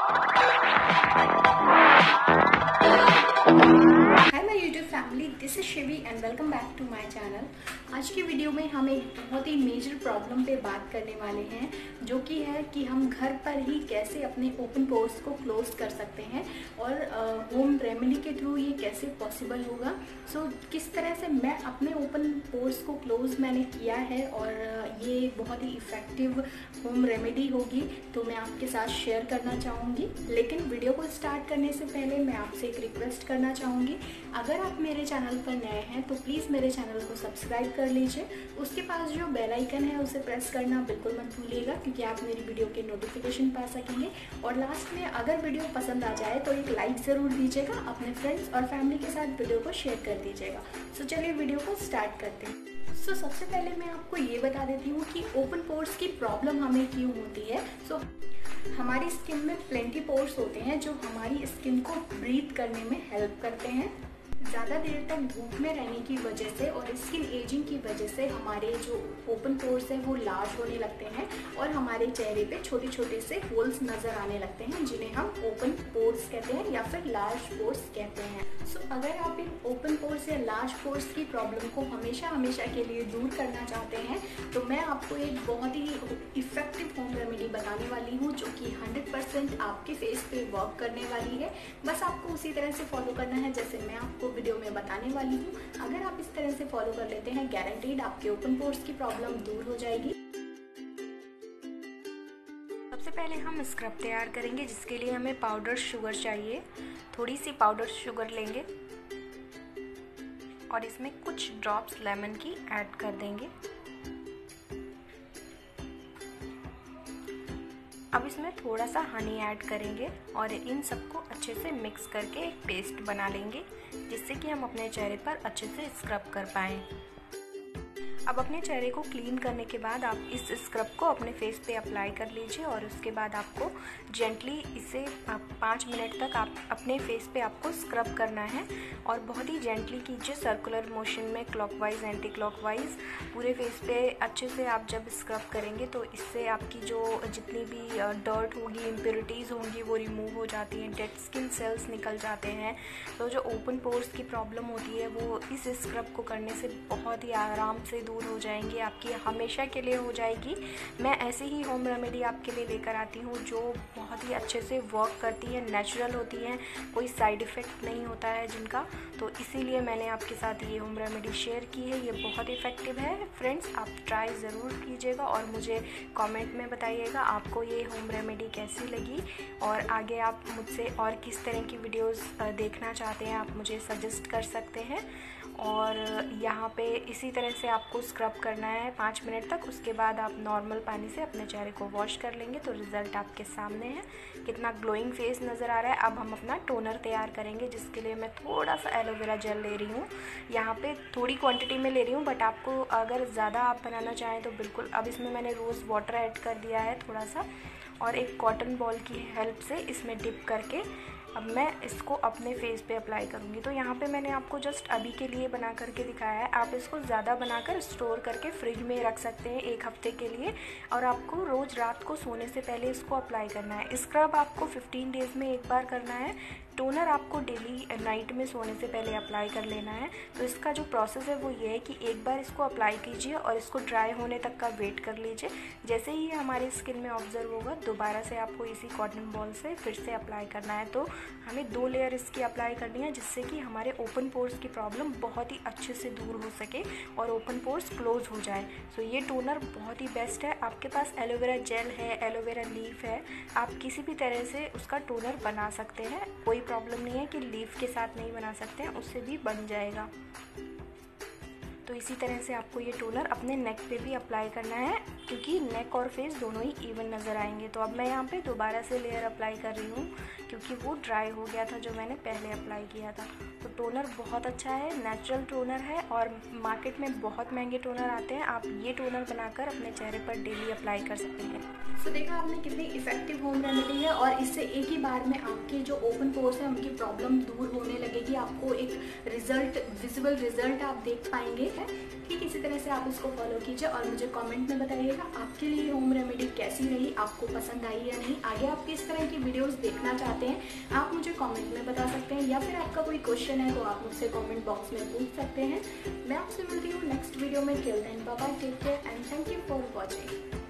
Hi my YouTube family, this is Shivi and welcome back to my channel. आज की video में हम एक बहुत ही मेजर प्रॉब्लम पे बात करने वाले हैं, जो कि है कि हम घर पर ही कैसे अपने ओपन पोर्स को क्लोज कर सकते हैं और होम रेमेडी के थ्रू ये कैसे पॉसिबल होगा। सो किस तरह से मैं अपने ओपन पोर्स को क्लोज मैंने किया है और ये बहुत ही इफ़ेक्टिव होम रेमेडी होगी, तो मैं आपके साथ शेयर करना चाहूँगी। लेकिन वीडियो को स्टार्ट करने से पहले मैं आपसे एक रिक्वेस्ट करना चाहूँगी, अगर आप मेरे चैनल पर नए हैं तो प्लीज़ मेरे चैनल को सब्सक्राइब कर लीजिए। उसके पास जो बेल आइकन है उसे प्रेस करना बिल्कुल मत भूलिएगा, क्योंकि आप मेरी वीडियो के नोटिफिकेशन पा सकेंगे। और लास्ट में अगर वीडियो पसंद आ जाए तो एक लाइक ज़रूर दीजिएगा, अपने फ्रेंड्स और फैमिली के साथ वीडियो को शेयर कर दीजिएगा। सो चलिए वीडियो को स्टार्ट करते हैं। सो सबसे पहले मैं आपको ये बता देती हूँ कि ओपन पोर्स की प्रॉब्लम हमें क्यों होती है। सो हमारी स्किन में प्लेंटी पोर्स होते हैं जो हमारी स्किन को ब्रीथ करने में हेल्प करते हैं। ज़्यादा देर तक धूप में रहने की वजह से और स्किन एजिंग की वजह से हमारे जो ओपन पोर्स हैं वो लार्ज होने लगते हैं और हमारे चेहरे पे छोटे छोटे से होल्स नज़र आने लगते हैं, जिन्हें हम ओपन पोर्स कहते हैं या फिर लार्ज पोर्स कहते हैं। सो अगर आप इन ओपन पोर्स या लार्ज पोर्स की प्रॉब्लम को हमेशा हमेशा के लिए दूर करना चाहते हैं, तो मैं आपको एक बहुत ही इफ़ेक्टिव होम रेमेडी बताने वाली हूँ, जो कि 100% आपके फेस पे वर्क करने वाली है। बस आपको उसी तरह से फॉलो करना है जैसे मैं आपको वीडियो में बताने वाली हूँ। अगर आप इस तरह से फॉलो कर लेते हैं, गारंटीड आपके ओपन पोर्स की प्रॉब्लम दूर हो जाएगी। सबसे पहले हम स्क्रब तैयार करेंगे, जिसके लिए हमें पाउडर शुगर चाहिए। थोड़ी सी पाउडर शुगर लेंगे और इसमें कुछ ड्रॉप्स लेमन की ऐड कर देंगे। अब इसमें थोड़ा सा हनी ऐड करेंगे और इन सबको अच्छे से मिक्स करके एक पेस्ट बना लेंगे, जिससे कि हम अपने चेहरे पर अच्छे से स्क्रब कर पाएँ। अब अपने चेहरे को क्लीन करने के बाद आप इस स्क्रब को अपने फेस पे अप्लाई कर लीजिए और उसके बाद आपको जेंटली इसे 5 मिनट तक आप अपने फेस पे आपको स्क्रब करना है और बहुत ही जेंटली कीजिए, सर्कुलर मोशन में, क्लॉकवाइज एंटी क्लॉकवाइज पूरे फेस पे अच्छे से आप जब स्क्रब करेंगे तो इससे आपकी जो जितनी भी डर्ट होगी, इम्प्योरिटीज़ होंगी, वो रिमूव हो जाती हैं, डेड स्किन सेल्स निकल जाते हैं। तो जो ओपन पोर्स की प्रॉब्लम होती है वो इस स्क्रब को करने से बहुत ही आराम से दूर हो जाएंगी, आपकी हमेशा के लिए हो जाएगी। मैं ऐसे ही होम रेमेडी आपके लिए लेकर आती हूँ जो बहुत ही अच्छे से वर्क करती है, नेचुरल होती हैं, कोई साइड इफ़ेक्ट नहीं होता है जिनका। तो इसीलिए मैंने आपके साथ ये होम रेमेडी शेयर की है। ये बहुत इफ़ेक्टिव है फ्रेंड्स, आप ट्राई ज़रूर कीजिएगा और मुझे कमेंट में बताइएगा आपको ये होम रेमेडी कैसी लगी। और आगे आप मुझसे और किस तरह की वीडियोस देखना चाहते हैं आप मुझे सजेस्ट कर सकते हैं। और यहाँ पे इसी तरह से आपको स्क्रब करना है 5 मिनट तक। उसके बाद आप नॉर्मल पानी से अपने चेहरे को वॉश कर लेंगे तो रिज़ल्ट आपके सामने है, कितना ग्लोइंग फेस नज़र आ रहा है। अब हम अपना टोनर तैयार करेंगे, जिसके लिए मैं थोड़ा सा एलोवेरा जेल ले रही हूँ। यहाँ पे थोड़ी क्वांटिटी में ले रही हूँ, बट आपको अगर ज़्यादा आप बनाना चाहें तो बिल्कुल। अब इसमें मैंने रोज़ वाटर ऐड कर दिया है थोड़ा सा, और एक कॉटन बॉल की हेल्प से इसमें डिप करके अब मैं इसको अपने फेस पे अप्लाई करूँगी। तो यहाँ पे मैंने आपको जस्ट अभी के लिए बना करके दिखाया है। आप इसको ज़्यादा बनाकर स्टोर करके फ्रिज में रख सकते हैं 1 हफ्ते के लिए, और आपको रोज़ रात को सोने से पहले इसको अप्लाई करना है। स्क्रब आपको 15 डेज़ में एक बार करना है। टोनर आपको डेली नाइट में सोने से पहले अप्लाई कर लेना है। तो इसका जो प्रोसेस है वो ये है कि एक बार इसको अप्लाई कीजिए और इसको ड्राई होने तक का वेट कर लीजिए। जैसे ही हमारी स्किन में ऑब्जर्व होगा, दोबारा से आपको इसी कॉटन बॉल से फिर से अप्लाई करना है। तो हमें 2 लेयर इसकी अप्लाई करनी है, जिससे कि हमारे ओपन पोर्स की प्रॉब्लम बहुत ही अच्छे से दूर हो सके और ओपन पोर्स क्लोज हो जाए। सो ये टोनर बहुत ही बेस्ट है। आपके पास एलोवेरा जेल है, एलोवेरा लीफ है, आप किसी भी तरह से उसका टोनर बना सकते हैं। कोई प्रॉब्लम नहीं है कि लीफ के साथ नहीं बना सकते हैं, उससे भी बन जाएगा। तो इसी तरह से आपको ये टोनर अपने नेक पे भी अप्लाई करना है, क्योंकि नेक और फेस दोनों ही इवन नज़र आएंगे। तो अब मैं यहाँ पे दोबारा से लेयर अप्लाई कर रही हूँ, क्योंकि वो ड्राई हो गया था जो मैंने पहले अप्लाई किया था। तो टोनर बहुत अच्छा है, नेचुरल टोनर है, और मार्केट में बहुत महंगे टोनर आते हैं। आप ये टोनर बनाकर अपने चेहरे पर डेली अप्लाई कर सकते हैं। तो देखा आपने कितनी इफेक्टिव होम रेमेडी है, और इससे एक ही बार में आपके जो ओपन पोर्स हैं उनकी प्रॉब्लम दूर होने लगेगी। आपको एक रिजल्ट, विजिबल रिजल्ट आप देख पाएंगे। ठीक इसी तरह से आप इसको फॉलो कीजिए और मुझे कमेंट में बताइएगा आपके लिए होम रेमेडी कैसी रही, आपको पसंद आई या नहीं। आगे आप किस तरह की वीडियोस देखना चाहते हैं आप मुझे कमेंट में बता सकते हैं, या फिर आपका कोई क्वेश्चन है तो आप मुझसे कमेंट बॉक्स में पूछ सकते हैं। मैं आपसे मिलती हूँ नेक्स्ट वीडियो में। Till then bye bye, take care and thank you for watching.